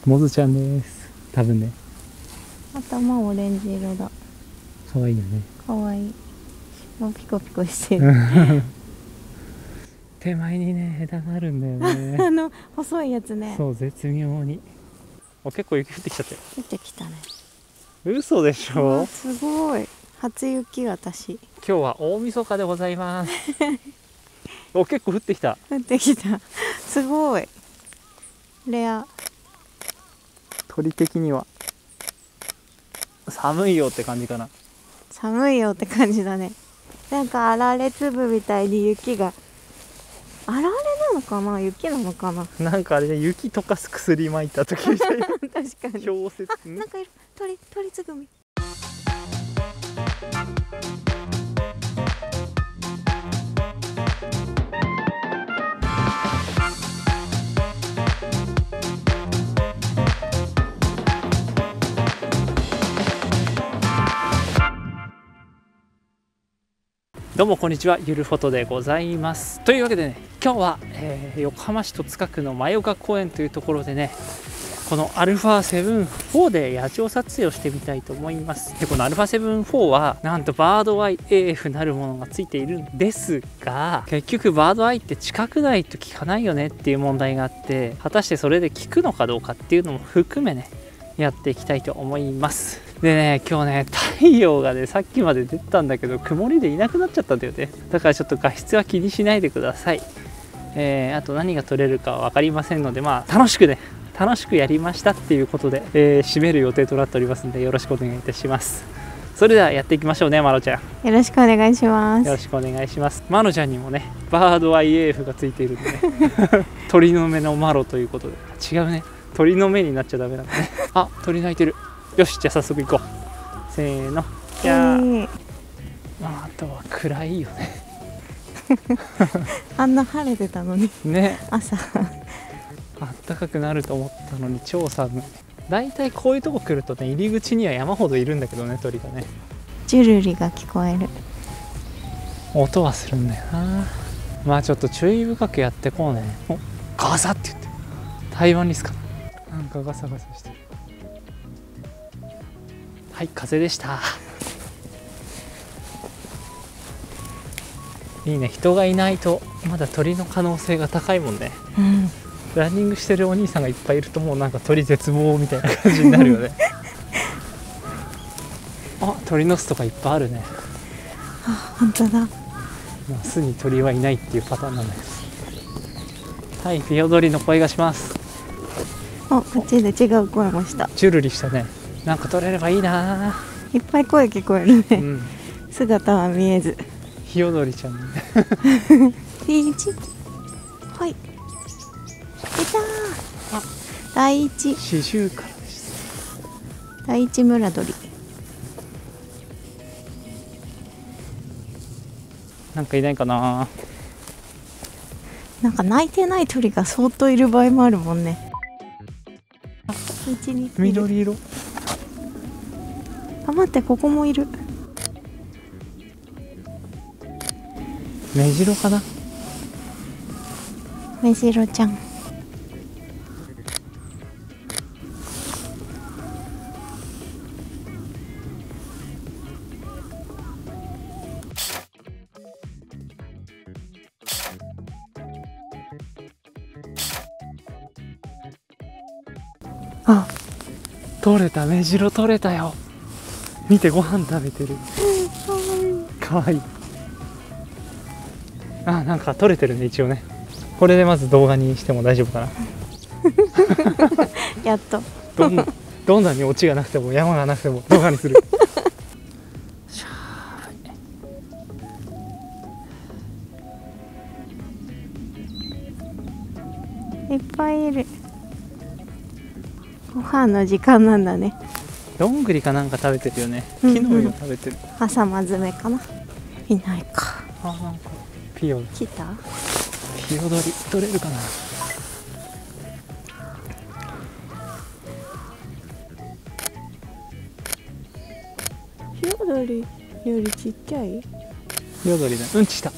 モズちゃんです。多分ね。 頭オレンジ色だ。 可愛いよね。 可愛い。ピコピコしてる。 手前にね、枝があるんだよね。 細いやつね。 そう、絶妙に。結構雪降ってきちゃって。 降ってきたね。 嘘でしょ。 すごい。初雪、私。 今日は大晦日でございます。結構降ってきた。 降ってきた。すごい。レア。 鳥的には。寒いよって感じかな。 寒いよって感じだね。なんかあられ粒みたいに雪が。あられなのかな、雪なのかな。 なんかあれね、雪溶かす薬撒いた時みたいな。 確かに。 氷雪。 なんかいる。鳥つぐみ。 どうもこんにちは、ゆるフォトでございます。というわけでね、今日は、横浜市戸塚区の真岡公園というところでね、この α7-4 で野鳥撮影をしてみたいと思います。でこの α7-4 はなんとバードアイ AF なるものがついているんですが、結局バードアイって近くないと効かないよねっていう問題があって、果たしてそれで効くのかどうかっていうのも含めね、やっていきたいと思います。でね、今日ね、太陽がね、さっきまで出てたんだけど曇りでいなくなっちゃったんだよね。だからちょっと画質は気にしないでください。あと何が撮れるかは分かりませんので、楽しくやりましたっていうことで、締める予定となっておりますので、よろしくお願いいたします。それではやっていきましょうね、まろちゃん。 よろしくお願いします。 よろしくお願いします。まろちゃんにもね、バードアイ AF がついているんでね、鳥の目のマロということで、違うね、鳥の目になっちゃダメなんだね。あ、鳥鳴いてる。よし、じゃあ早速行こう。せーの。じゃあ、あとは暗いよね。 あんな晴れてたのにね、 朝あったかくなると思ったのに超寒い。だいたいこういうとこ来るとね、入り口には山ほどいるんだけどね、鳥がね。 ジュルリが聞こえる。 音はするんだよな。ちょっと注意深くやってこうね。お、ガサって言って台湾リスかな。なんかガサガサしてる。はい、風でした。いいね、人がいないとまだ鳥の可能性が高いもんね。ランニングしてるお兄さんがいっぱいいるともうなんか鳥絶望みたいな感じになるよね。あ、鳥の巣とかいっぱいあるね。 あ、本当だ。 巣に鳥はいないっていうパターンなんだけど。はい、ピヨドリの声がします。 こっちで違う声もした。 チュルリしたね。なんか撮れればいいな。 いっぱい声聞こえるね。姿は見えず。 ヒヨドリちゃんね。 ピーチ。はい。いたー。第一。 シジュウカラです。 第一村鳥。 なんかいないかな。 なんか鳴いてない鳥が相当いる場合もあるもんね。 緑色。 あ、待って、ここもいる。 メジロかな。 メジロちゃん。 あ、取れた、メジロ取れたよ。見て、ご飯食べてる。かわいい。あ、なんか取れてるね、一応ね。これでまず動画にしても大丈夫かな。 やっと。 どんなにオチがなくても山がなくても動画にする。 いっぱいいる。ご飯の時間なんだね。 どんぐりかなんか食べてるよね。木の実を食べてる。 朝まずめかな。いないか。 あ、なんかピヨ来た。 ピヨドリ取れるかな。 ヒヨドリよりちっちゃい。 ヒヨドリだ。うんちした。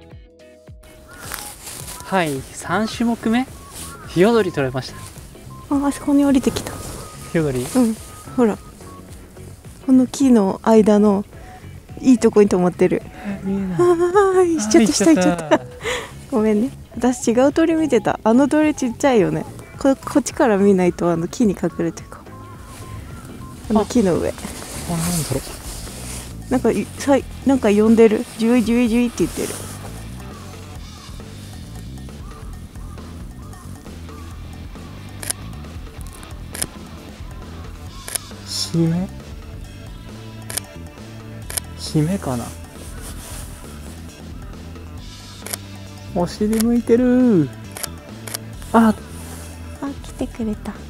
はい、3種目目ヒヨドリ取れました。 あそこに降りてきた。 ヒヨドリ。 ほらこの木の間のいいとこに止まってる。 見えない。 行っちゃった下行っちゃった。ごめんね、私違う鳥見てた。あの鳥ちっちゃいよね。こっちから見ないと木に隠れてるかも。木の上なんだろなんか呼んでる。ジュイジュイジュイって言ってる。 姫かな。お尻向いてる。来てくれた。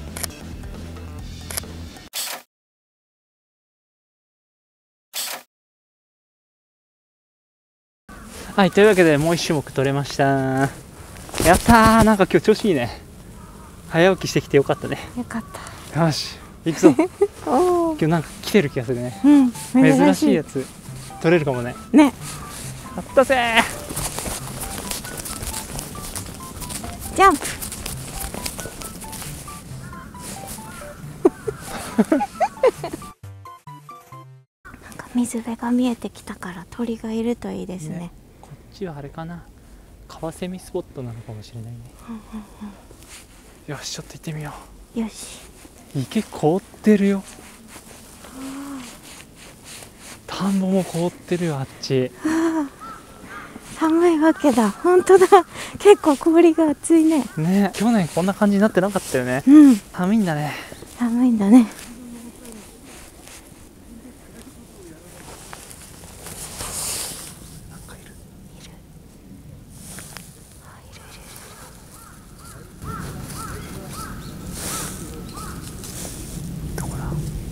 はい、というわけでもう1種目取れました。やったー。なんか今日調子いいね。早起きしてきてよかったね。 よかった。 よし行くぞ。 今日なんか来てる気がするね。 珍しいやつ取れるかもね。 ね。 やったぜー。 ジャンプ。なんか水辺が見えてきたから鳥がいるといいですね。 こっちはあれかな、カワセミスポットなのかもしれないね。よし、ちょっと行ってみよう。よし。 池凍ってるよ。田んぼも凍ってるよ、あっち。 寒いわけだ。本当だ。結構氷が厚いね。 ね、去年こんな感じになってなかったよね。寒いんだね。 寒いんだね。 なんかいる。どこだ。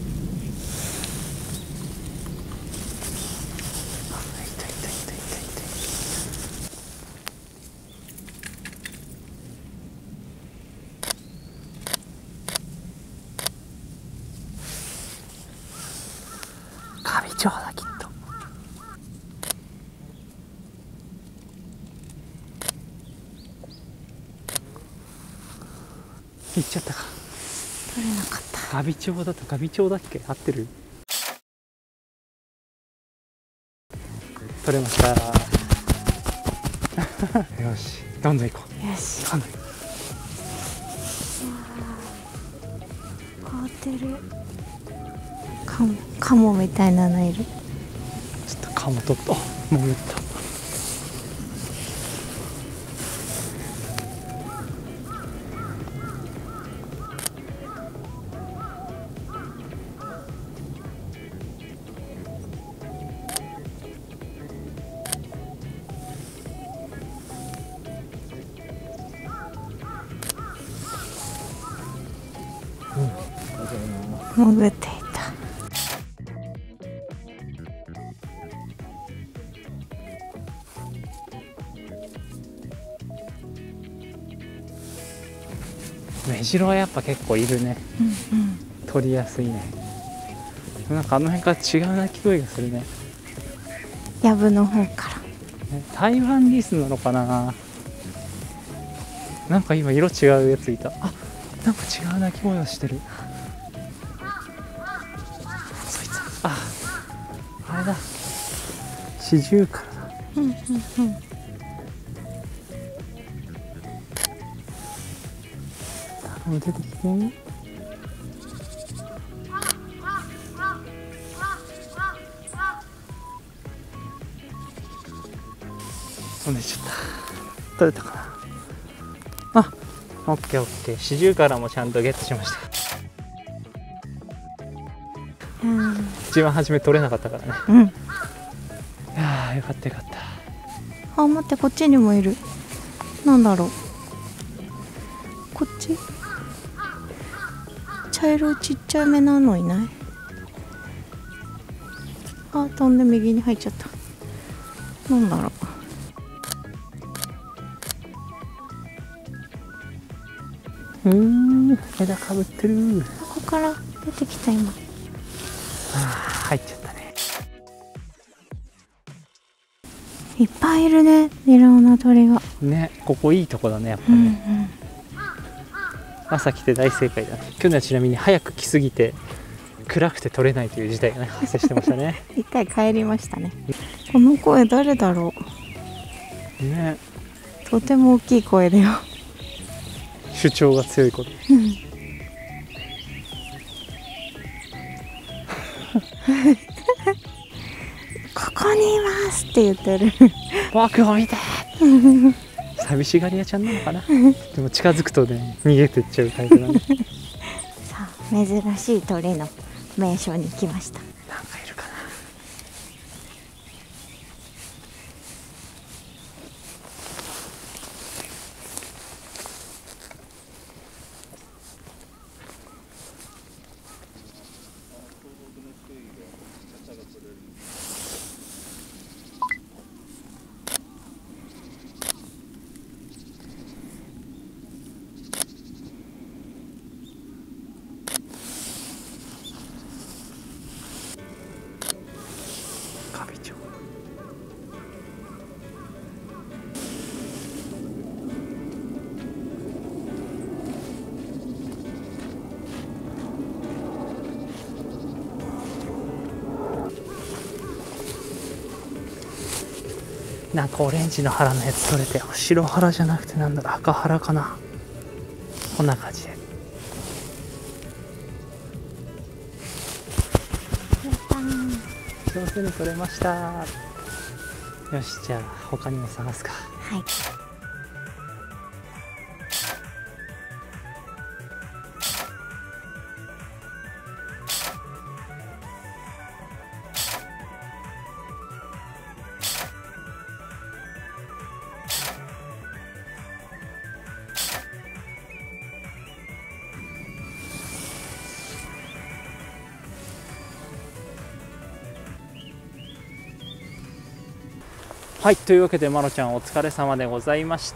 カビチョウだ、きっと。行っちゃったか。 取れなかった。 カビチョウだとカビチョウだっけ、合ってる。取れました。よし、どんどん行こう。 よし。 どんどん。 凍ってる。カモみたいなのいる。 ちょっとカモと潜った。 潜っていた。 メジロはやっぱ結構いるね。取りやすいね。なんかあの辺から違う鳴き声がするね。 ヤブの方から。 台湾リスなのかな。なんか今色違うやついた。なんか違う鳴き声をしてる。そいつ、あれだ、シジュウカラだ。頼む、出てきて。飛んでっちゃった。取れたかな。オッケーオッケー。シジュウカラもちゃんとゲットしました。一番初め取れなかったからね。いやー、よかったよかった。 待って、こっちにもいる。なんだろう。こっち。茶色いちっちゃい目なのいない？飛んで右に入っちゃった。なんだろう。 枝かぶってる。 ここから出てきた今。 入っちゃったね。 いっぱいいるね、いろんな鳥が。 ね、ここいいとこだね、やっぱね。 朝来て大正解だね。去年はちなみに早く来すぎて暗くて撮れないという事態がね発生してましたね。 一回帰りましたね。この声誰だろうね。 とても大きい声だよ。 主張が強いこと。 ここにいますって言ってる。 僕を見て。寂しがり屋ちゃんなのかな。でも近づくとね逃げてっちゃうタイプなんで。 さあ珍しい鳥の名所に来ました。 なんかいるかな。なんかオレンジの腹のやつ取れて、白腹じゃなくてなんだろう、赤腹かな。こんな感じで上手に取れました。よし、じゃあ他にも探すか。 はい。 はい、というわけでまろちゃんお疲れ様でございました。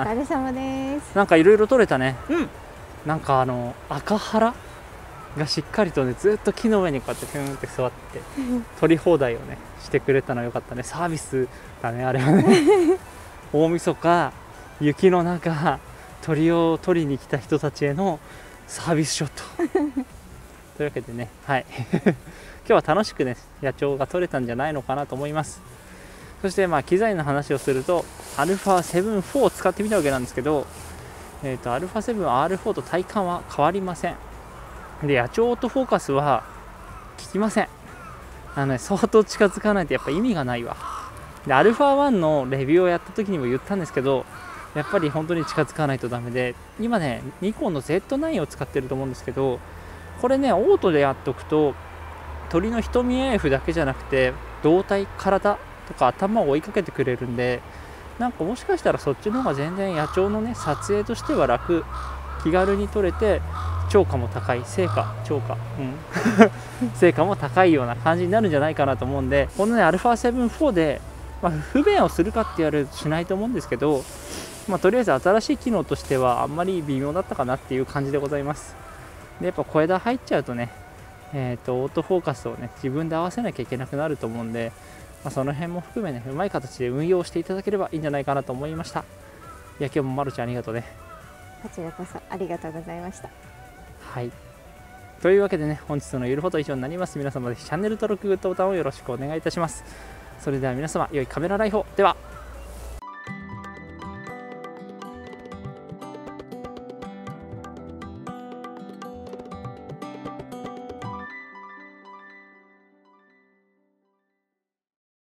お疲れ様です。 なんかいろいろ取れたね。 うん。 なんか赤腹がしっかりとね、ずっと木の上にこうやってピューンって座って取り放題をねしてくれたのよかったね。サービスだねあれはね。大晦日雪の中鳥を取りに来た人たちへのサービスショット。というわけでね、はい今日は楽しくね野鳥が取れたんじゃないのかなと思います。そしてまあ機材の話をすると α7-4 を使ってみたわけなんですけど、α7R4 と体感は変わりません。で野鳥オートフォーカスは効きません。相当近づかないとやっぱ意味がないわ。で α1 のレビューをやった時にも言ったんですけど、やっぱり本当に近づかないとダメで、今ねニコンの Z9 を使ってると思うんですけど、これねオートでやっておくと鳥の瞳 AF だけじゃなくて胴体、体とか頭を追いかけてくれるんで、なんかもしかしたらそっちの方が全然野鳥のね撮影としては楽、気軽に撮れて超過も高い、成果成果も高いような感じになるんじゃないかなと思うんで、このね α7-4 で、不便をするかって言われるとしないと思うんですけど、とりあえず新しい機能としてはあんまり微妙だったかなっていう感じでございます。でやっぱ小枝入っちゃうとね、オートフォーカスをね自分で合わせなきゃいけなくなると思うんで、その辺も含めねうまい形で運用していただければいいんじゃないかなと思いました。いや今日もまるちゃんありがとうね。 こちらこそありがとうございました。 はい、というわけでね本日のゆるフォト以上になります。皆様ぜひチャンネル登録グッドボタンをよろしくお願いいたします。それでは皆様良いカメラライフを。では。